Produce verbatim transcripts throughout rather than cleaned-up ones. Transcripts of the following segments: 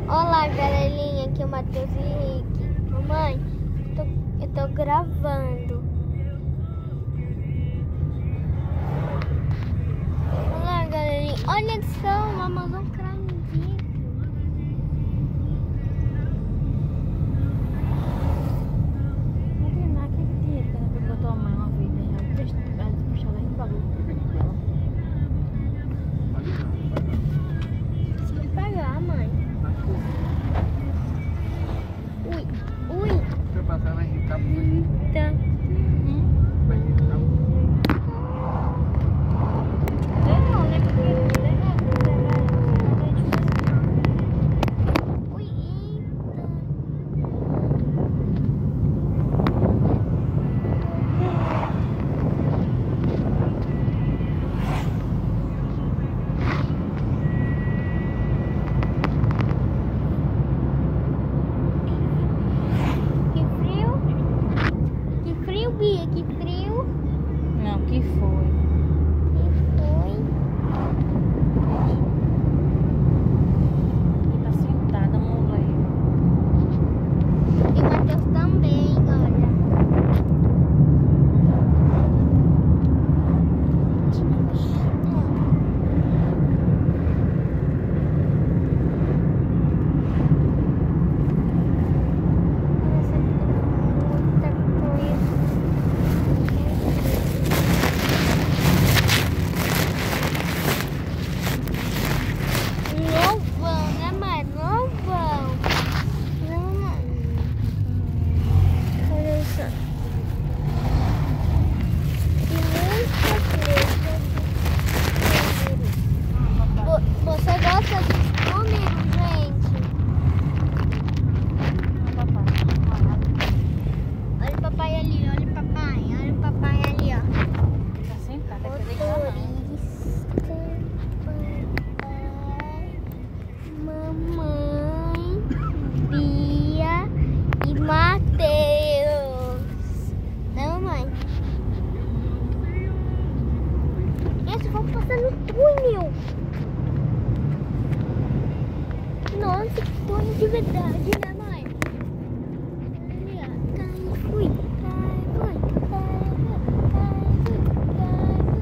Olá, galerinha, aqui é o Matheus Henrique. Mamãe, eu tô, eu tô gravando. Olá, galerinha. Olha só, uma Amazon Prime Video. Não aquele dinheiro que ela pegou tua mãe uma vez, né? Ela deixa ela puxar lá em bagulho. Sem pagar, mãe. Ui, ui. Se eu passar, vai irritar muito. Eita. Vai irritar muito. Não, né? Porque não é Ui, eita. Que frio. Que frio, Bia, que frio. Não, que foi? Que foi? E tá sentada, mulher. E o Matheus também, olha. Novão, né, mãe? Novão. Não, mãe. Olha só. E muita coisa. Vo- Você gosta de comigo, gente? Olha o papai ali, olha o papai. Olha o papai ali, ó. Tá sentada, quer deitar não. Mamãe, Bia e Matheus. Né, mamãe? Gente, vamos passar no túnel. Nossa, que túnel de verdade, né, mãe? Ali, ó. Cai, fui. Cai, fui. Cai, fui. Cai, fui. Cai, fui.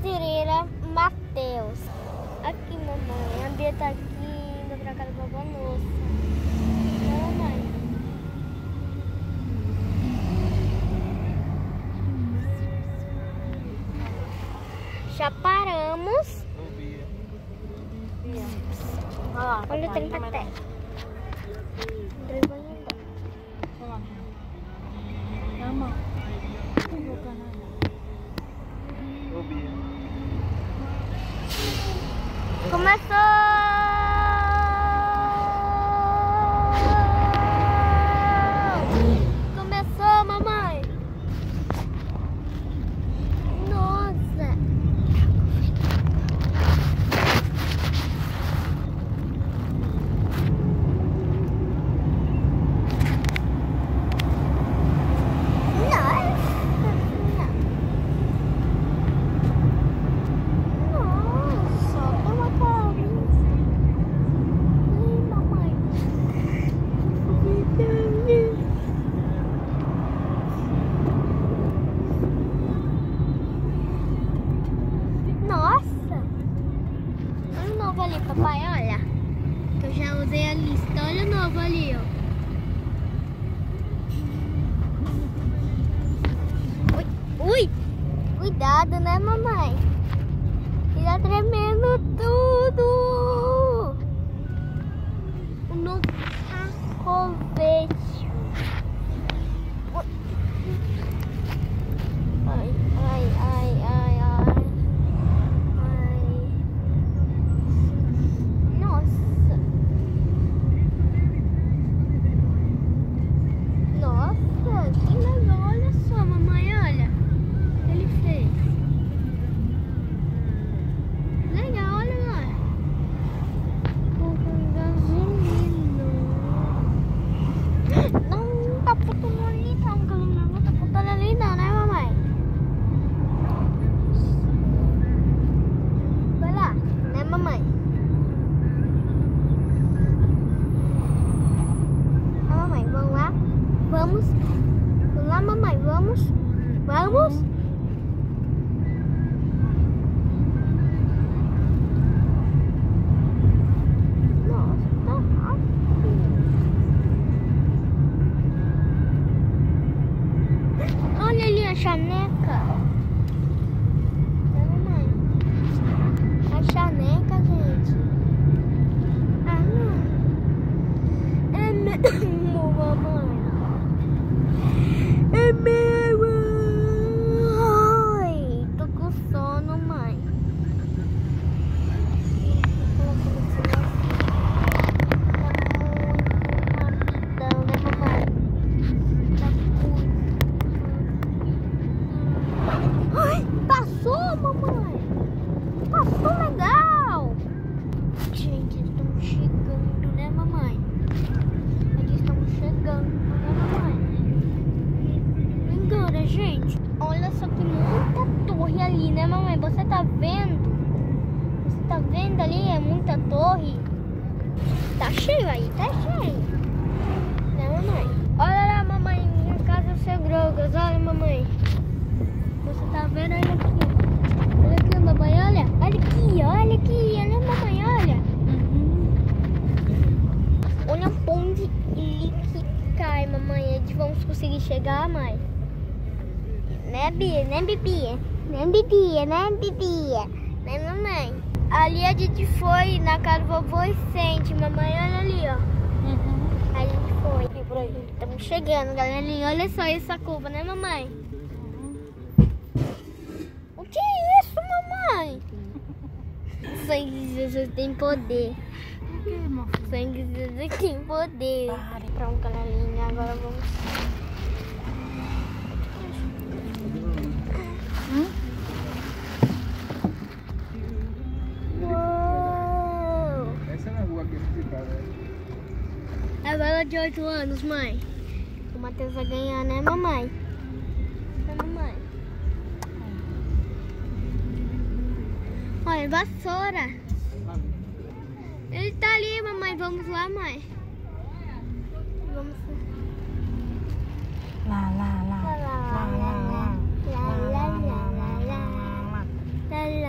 Cazireira Mateus. Aqui, mamãe. A Bia tá aqui indo pra casa da vovó Nossa. Não, mamãe. Já paramos. Olha lá. Olha o papai, trem tá pra mais- terra. André vai andar. Olha lá. Calma. Não vou pra nada. Ô, Bia. Começou! Começou, mamãe! Nossa! Nossa, toma carinho. Ai, mamãe. Nossa! Olha o novo ali, papai, olha. Que eu já usei a lista. Olha o novo ali, ó. Ui, ui! Cuidado, né, mamãe? Que tá tremendo tudo! O novo carrovete. Ui. Ai, ai, ai, ai, ai. Ai. Nossa. Nossa, que legal. Olha só, mamãe, olha. Ele fez. Legal, olha lá. Com gasolina. Não, tá botando ali, tá um gasolina. Não tá botando ali não, né, mamãe? Vai lá, né, mamãe? Ah, mamãe, vamos lá? Vamos? Vamos lá, mamãe, vamos? Vamos? Nossa, tá rápido. Olha ali a chaneca. É, mamãe? A chaneca, gente. Ah, não. É mesmo, mamãe. É mesmo. Ai, tô com sono, mãe. Rapidão, né, mamãe? Tá muito. Ai, passou, mamãe. Passou legal. Gente, eles estão chegando, né, mamãe? Eles estão chegando, né, mamãe? Engana, gente. Olha só que muita torre ali, né, mamãe? Você tá vendo? Você tá vendo ali? É muita torre. Tá cheio aí, tá cheio. Né, mamãe? Olha lá, mamãe. Minha casa Segrogas. Olha, mamãe. Você tá vendo? Olha aqui. Olha aqui, mamãe. Olha. Olha aqui, olha aqui. Olha, mamãe. Olha. Olha a ponte ali que cai, mamãe. Eles vão conseguir chegar, mãe. Né, Bia? Né, Bibia? Né, Bibia? Né, Bibia? Né, mamãe? Ali a gente foi na casa do vovô Vicente, mamãe. Olha ali, ó. Uhum. A gente foi. E por aí? Estamos chegando, galerinha. Olha só essa curva, né, mamãe? O que é isso, mamãe? Sangue de Jesus tem poder. O que, meu filho? Sangue de Jesus tem poder. Pare. Pronto, galerinha. Agora vamos. Hum? Uou! Essa é a rua que a gente tá, né? É ela de oito anos, mãe. O Matheus vai ganhar, né, mamãe? Né, mamãe? Olha, vassoura. Ele tá ali, mamãe. Vamos lá, mãe. Vamos Lá, lá, lá. lá. Lá, lá, lá. Lá, lá, lá, lá, lá, lá. Lá,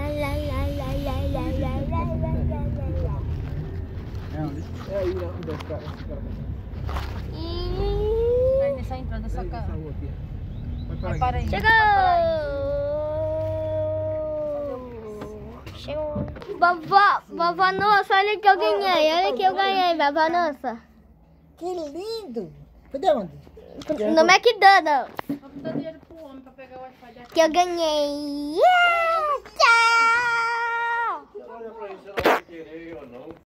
É aí, não, desse cara, esse cara. E... Sai nessa entrada, essa Essa cara. rua aqui. Vai Vai parar para aí. Chegou! Chegou. Vovó, vovó Nossa, olha que eu ganhei. Olha que eu ganhei, vovó Nossa. Que lindo! Cadê onde? No McDonald's. Vou dar dinheiro pro homem pra pegar o Wi-Fi daqui. Que eu ganhei. Yeah! Tchau! Olha pra isso, ela vai querer ou não.